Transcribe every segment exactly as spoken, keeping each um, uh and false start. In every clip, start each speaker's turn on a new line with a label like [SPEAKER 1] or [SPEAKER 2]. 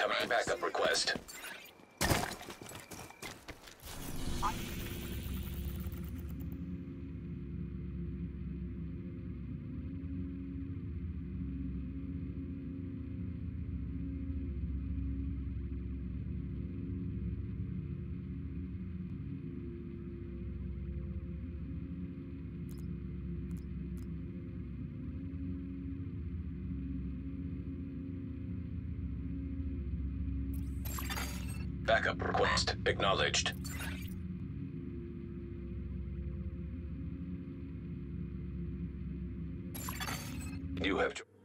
[SPEAKER 1] Incoming backup request. Backup request acknowledged. You have to.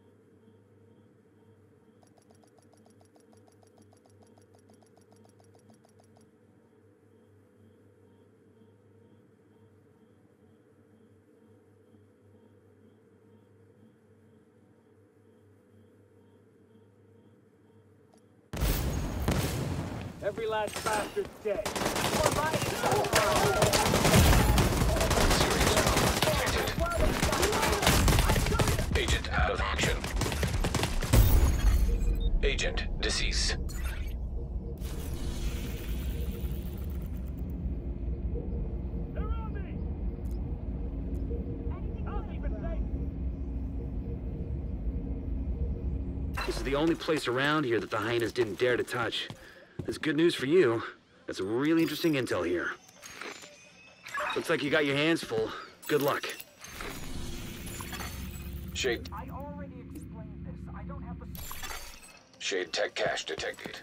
[SPEAKER 2] Every last bastard's dead.
[SPEAKER 1] Agent out of action. Agent deceased.
[SPEAKER 2] They're on me! I'll keep it safe.
[SPEAKER 3] This is the only place around here that the hyenas didn't dare to touch. That's good news for you. That's some really interesting intel here. Looks like you got your hands full. Good luck.
[SPEAKER 1] Shade.
[SPEAKER 2] I already explained this. I don't have the...
[SPEAKER 1] Shade tech cache detected.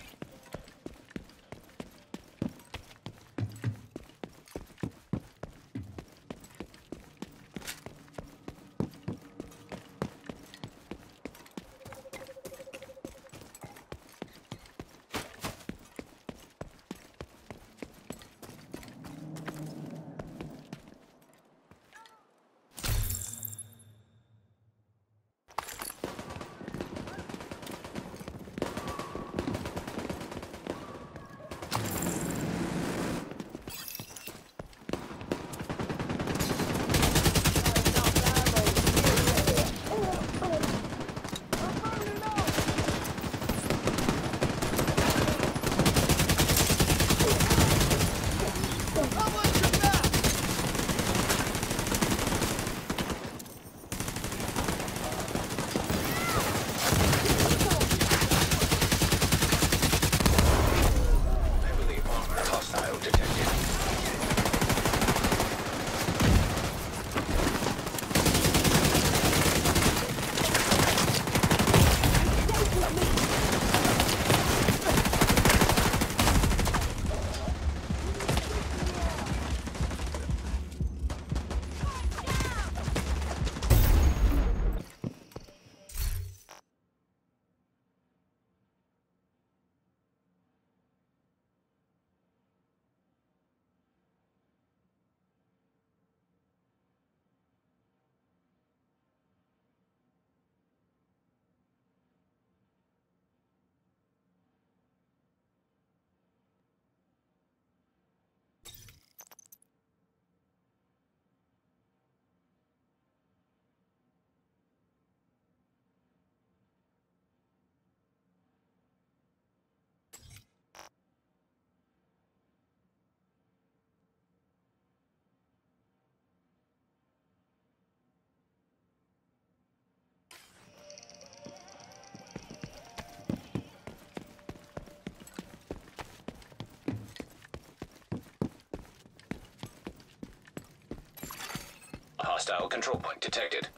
[SPEAKER 1] Hostile control point detected.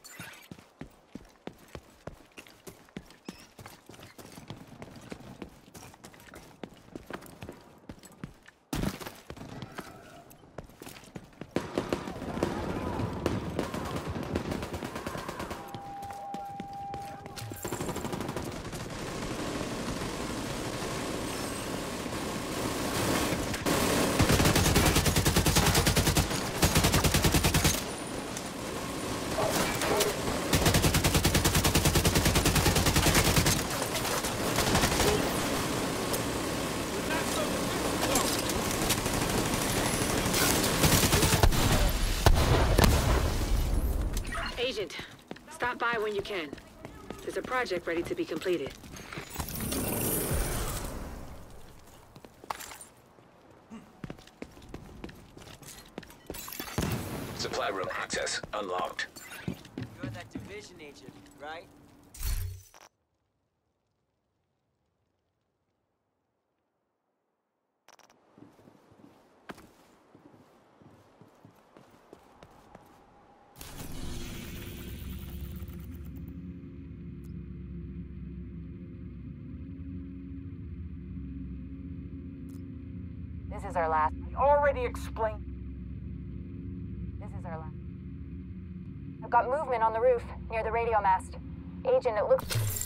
[SPEAKER 4] Agent, stop by when you can. There's a project ready to be completed.
[SPEAKER 1] Supply room access unlocked.
[SPEAKER 4] You're that division agent, right?
[SPEAKER 5] This is our last.
[SPEAKER 2] I already explained.
[SPEAKER 5] This is our last. I've got movement on the roof near the radio mast. Agent, it looks.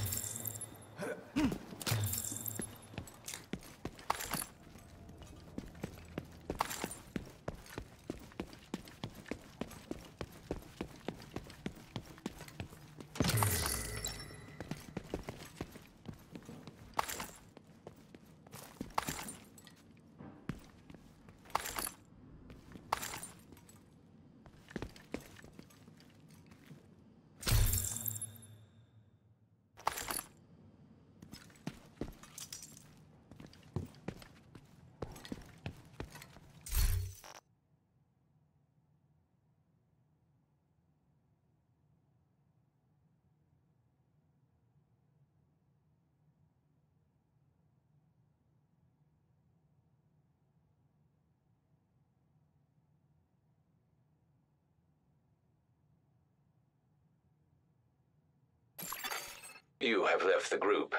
[SPEAKER 1] You have left the group.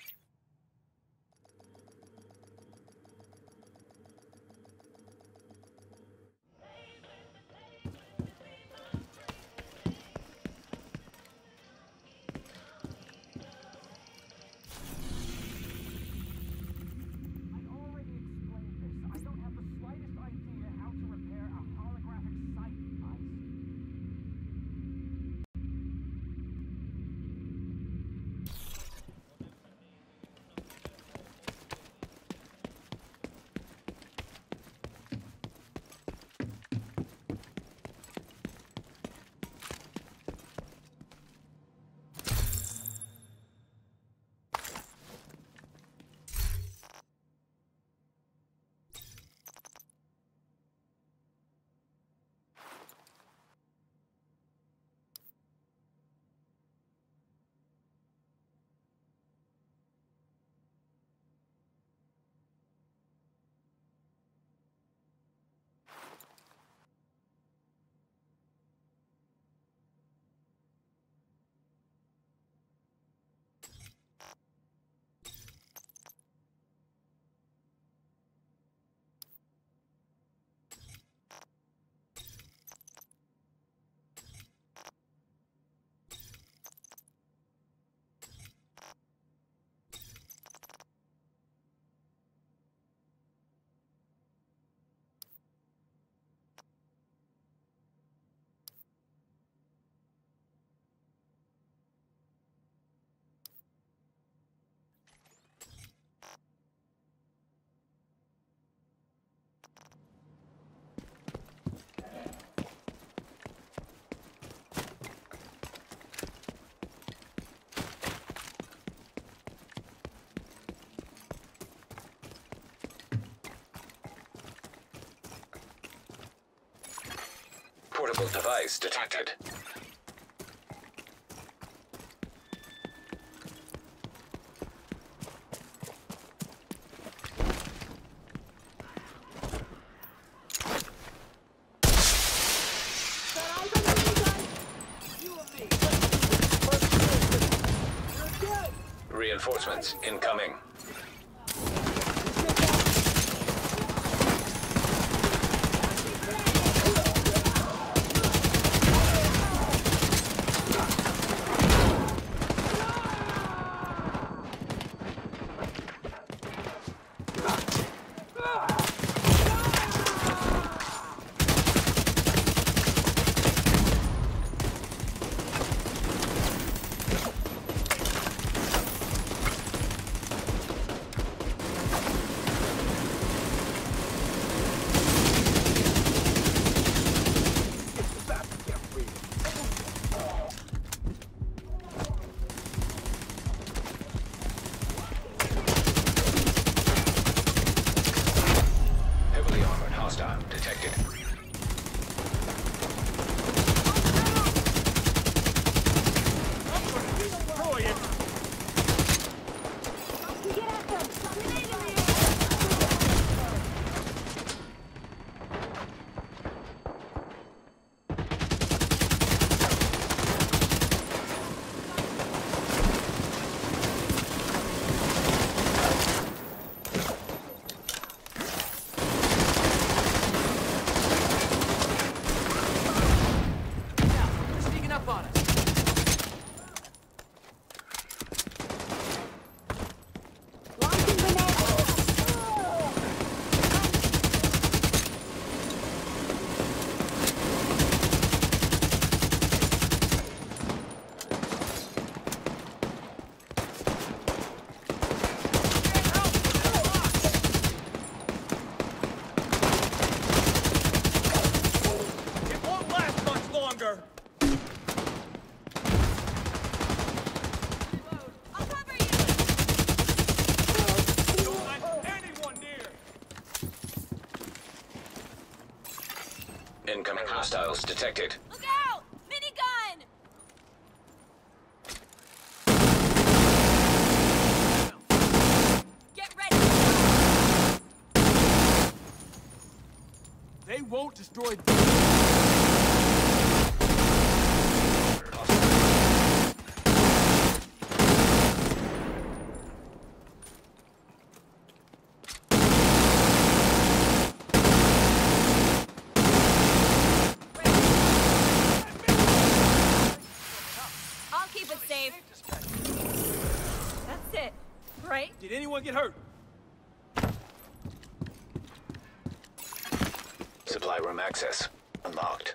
[SPEAKER 2] I already explained this. I don't have the slightest idea how to repair a holographic sight device.
[SPEAKER 1] Portable device detected. Reinforcements incoming. Hostile detected. Incoming hostiles detected.
[SPEAKER 6] Look out! Minigun! Get ready!
[SPEAKER 2] They won't destroy.
[SPEAKER 6] I'll keep it safe. That's it, right?
[SPEAKER 2] Did anyone get hurt?
[SPEAKER 1] Supply room access unlocked.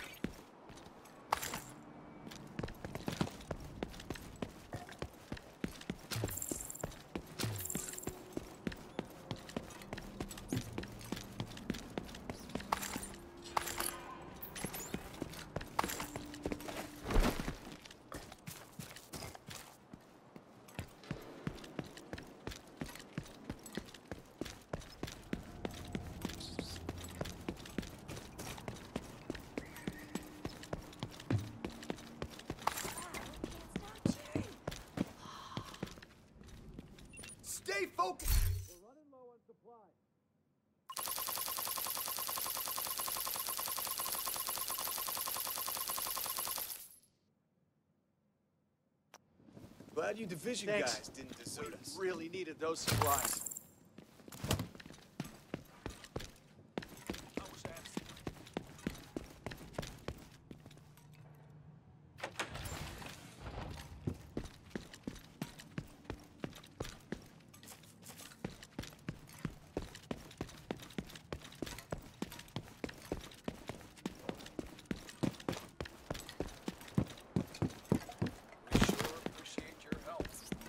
[SPEAKER 2] Stay focused. We're running low on supply.
[SPEAKER 7] Glad you division
[SPEAKER 2] Thanks.
[SPEAKER 7] guys didn't desert us.
[SPEAKER 2] Really needed those supplies.
[SPEAKER 7] We sure appreciate your help.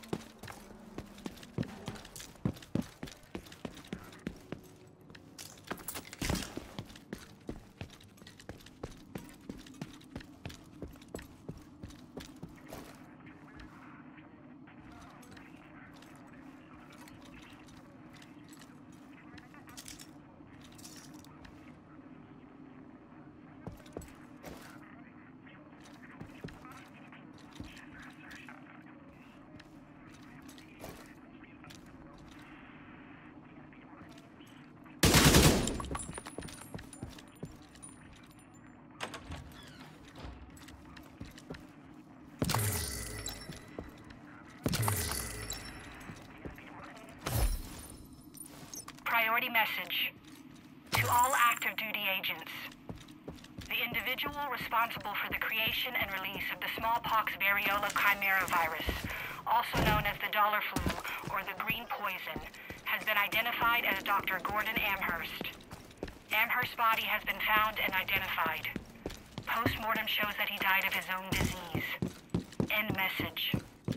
[SPEAKER 8] Priority message to all active duty agents. The individual responsible for the creation and release of the smallpox variola chimera virus, also known as the dollar flu or the green poison, has been identified as Doctor Gordon Amherst. Amherst's body has been found and identified. Post-mortem shows that he died of his own disease. End message.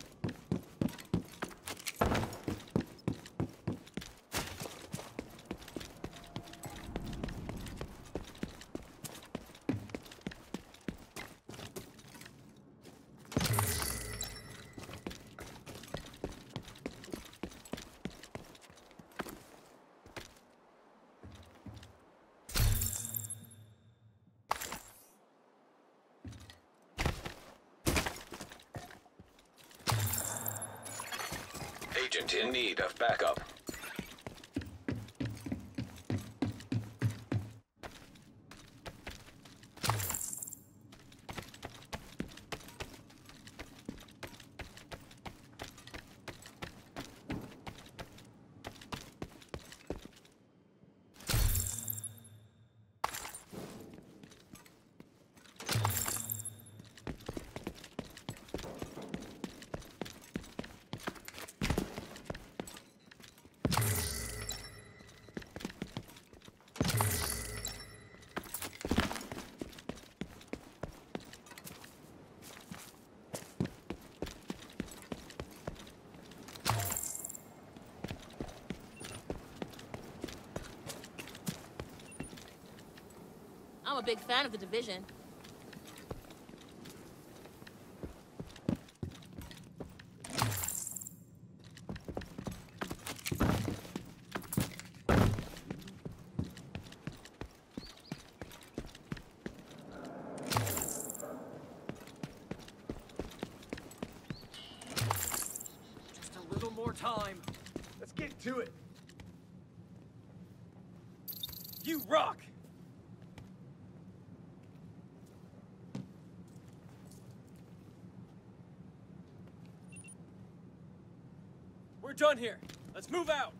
[SPEAKER 1] Agent in need of backup.
[SPEAKER 6] I'm a big fan of the division.
[SPEAKER 2] time. Let's get to it. You rock! We're done here. Let's move out.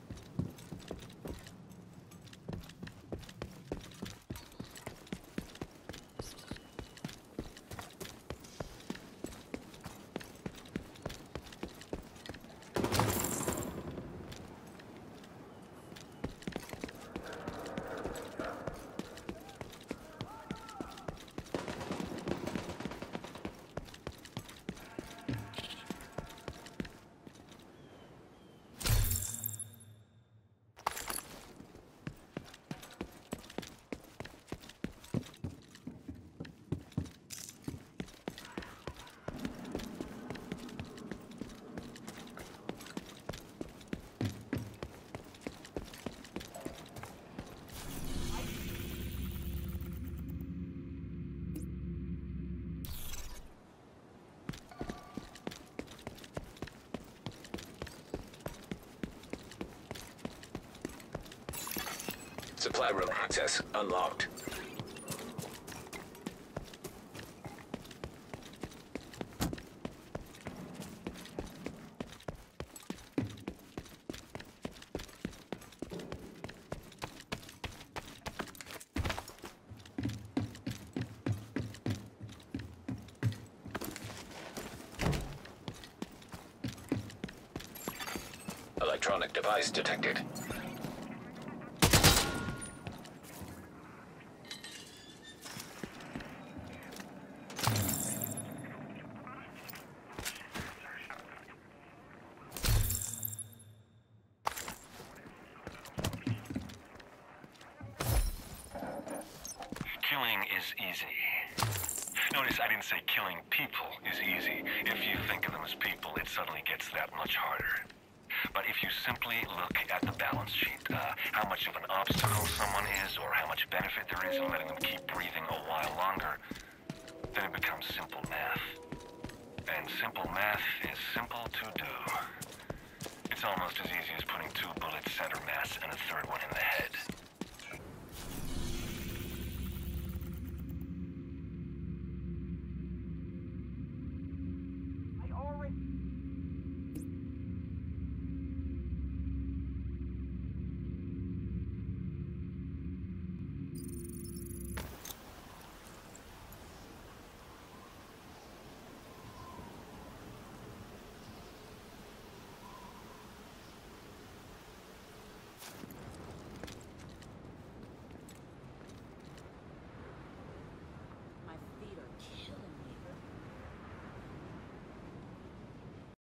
[SPEAKER 1] Supply room access unlocked. Electronic device detected.
[SPEAKER 9] Killing is easy. Notice I didn't say killing people is easy. If you think of them as people, it suddenly gets that much harder. But if you simply look at the balance sheet, uh, how much of an obstacle someone is, or how much benefit there is in letting them keep breathing a while longer, then it becomes simple math. And simple math is simple to do. It's almost as easy as putting two bullets center mass and a third one in the head.